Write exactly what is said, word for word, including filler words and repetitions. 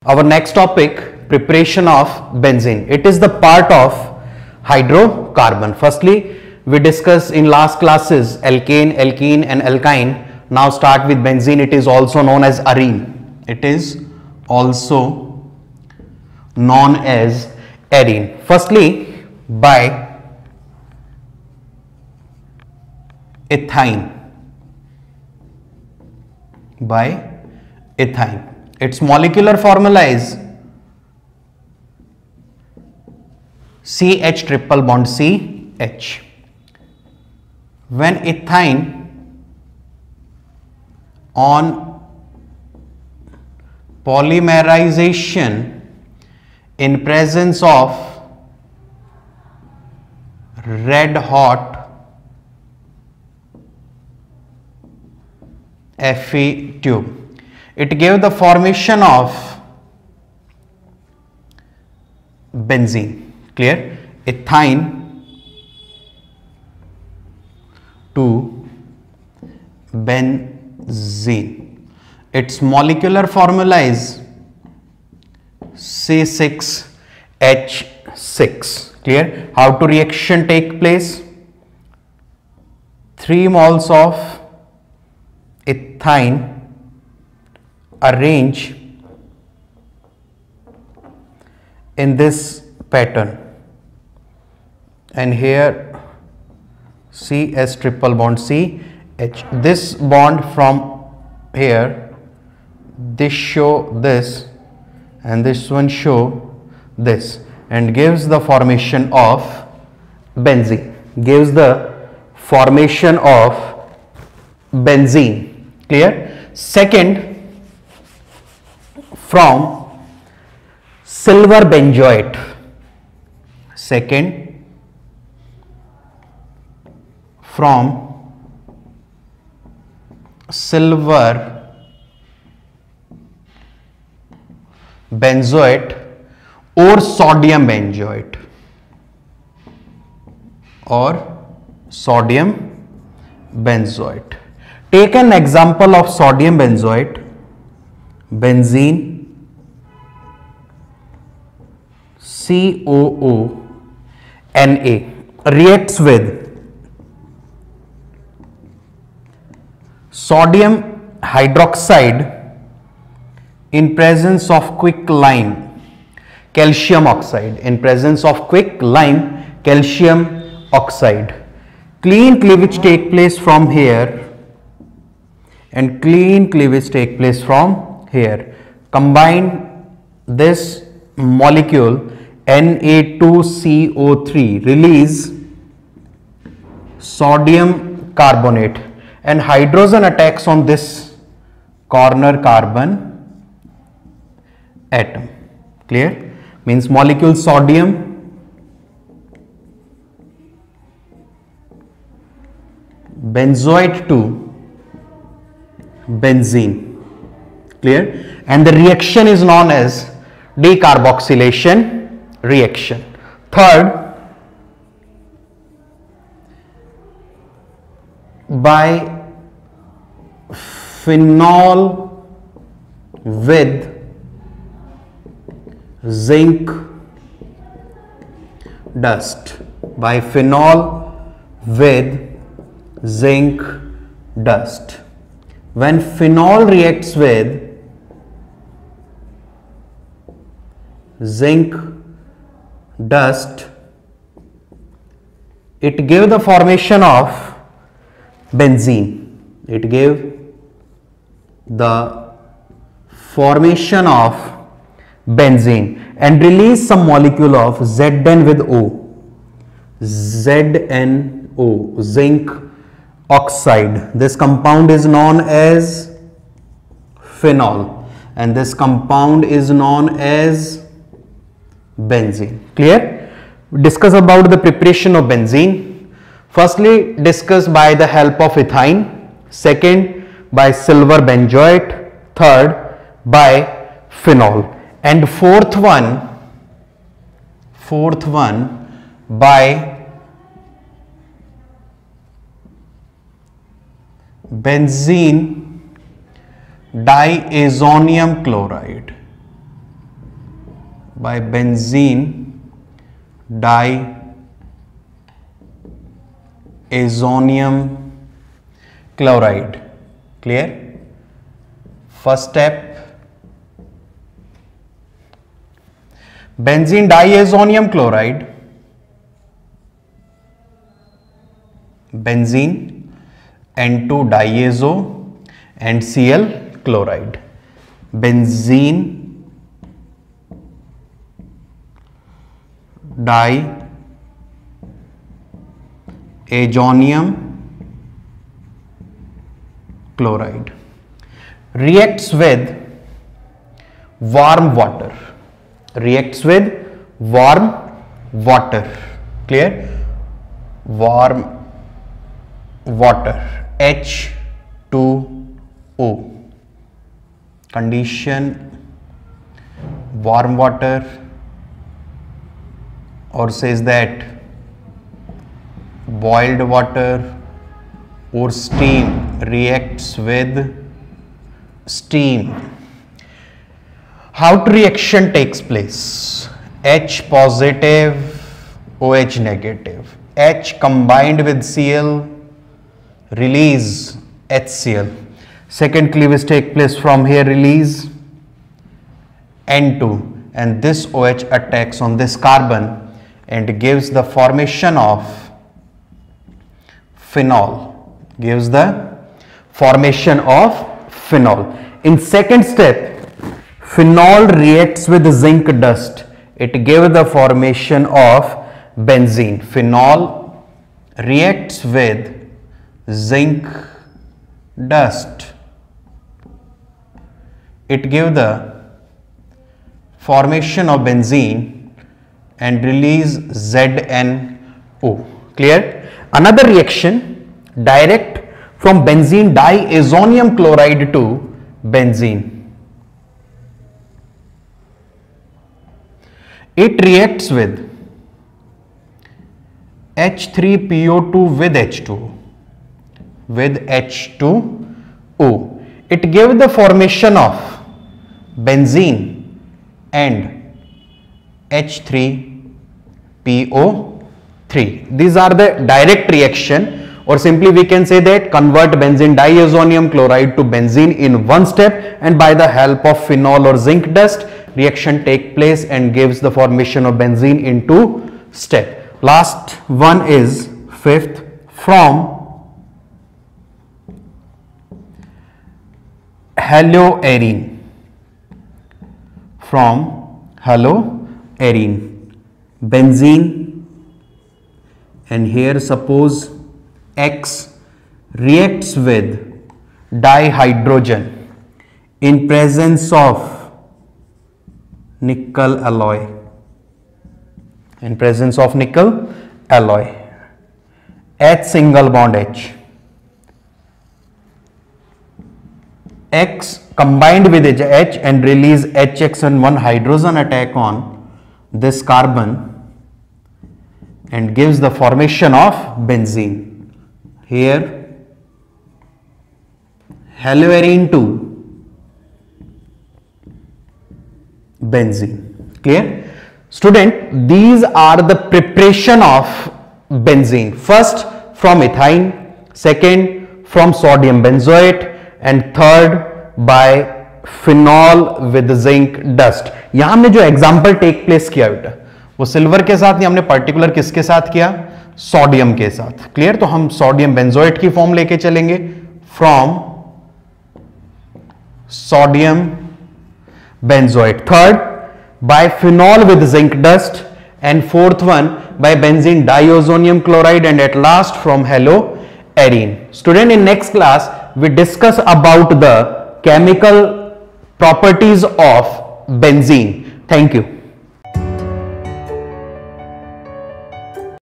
Our next topic, preparation of benzene. It is the part of hydrocarbon. Firstly, we discussed in last classes alkane, alkene and alkyne. Now start with benzene. It is also known as arene. It is also known as arene. Firstly, by ethyne. By ethyne. Its molecular formula is C H triple bond C H. When ethyne on polymerization in presence of red hot Fe tube, it gave the formation of benzene. Clear? Ethyne to benzene. Its molecular formula is C six H six. Clear? How to reaction take place? three moles of ethyne arrange in this pattern, and here C S triple bond C H. This bond from here, this show this and this one show this, and gives the formation of benzene. Gives the formation of benzene. Clear? Second, from silver benzoate. Second, from silver benzoate or sodium benzoate or sodium benzoate. Take an example of sodium benzoate. Benzene C O O N A reacts with sodium hydroxide in presence of quicklime calcium oxide. In presence of quicklime calcium oxide. Clean cleavage take place from here and clean cleavage take place from here. Combine this molecule N A two C O three, release sodium carbonate, and hydrogen attacks on this corner carbon atom. Clear? Means molecule sodium benzoate to benzene. Clear? And the reaction is known as decarboxylation reaction. Third, by phenol with zinc dust. By phenol with zinc dust. When phenol reacts with zinc dust, it gave the formation of benzene. It gave the formation of benzene and release some molecule of Z N with O. Z N O, zinc oxide. This compound is known as phenol, and this compound is known as benzene. Clear? Discuss about the preparation of benzene. Firstly, discuss by the help of ethyne. Second, by silver benzoate. Third, by phenol. And fourth one, fourth one by benzene diazonium chloride. by benzene diazonium chloride. Clear? First step, benzene diazonium chloride, benzene N two diazo and Cl chloride, benzene diazonium chloride reacts with warm water, reacts with warm water. Clear? Warm water, H two O. Condition warm water, or says that boiled water or steam reacts with steam. How the reaction takes place? H positive, OH negative. H combined with Cl, release HCl. Second cleavage take place from here, release N two, and this OH attacks on this carbon and gives the formation of phenol, gives the formation of phenol. In second step, phenol reacts with zinc dust. It gives the formation of benzene. Phenol reacts with zinc dust. It gives the formation of benzene and release Z N O. Clear? Another reaction, direct from benzene diazonium chloride to benzene. It reacts with H three P O two with H two O, with H two O. It gives the formation of benzene and H three P O three. These are the direct reaction, or simply we can say that convert benzene diazonium chloride to benzene in one step, and by the help of phenol or zinc dust, reaction take place and gives the formation of benzene in two step. Last one is fifth, from haloarine, from haloarine, benzene, and here suppose X reacts with dihydrogen in presence of nickel alloy, in presence of nickel alloy, H single bond H, X combined with H and release H X and one hydrogen attack on this carbon and gives the formation of benzene. Here haloarine to benzene. Clear? Student, these are the preparation of benzene. First from ethine, second from sodium benzoate, and third by phenol with zinc dust. यहां हमने जो example take place किया बेटा वो silver के साथ नहीं, हमने पर्टिकुलर किसके साथ किया? सोडियम के साथ. क्लियर? तो हम सोडियम बेंजोएट की फॉर्म लेके चलेंगे, from sodium benzoate. Third by phenol with zinc dust, and fourth one by benzene diazonium chloride, and at last from haloarine. Student, in next class we discuss about the chemical properties of benzene. Thank you.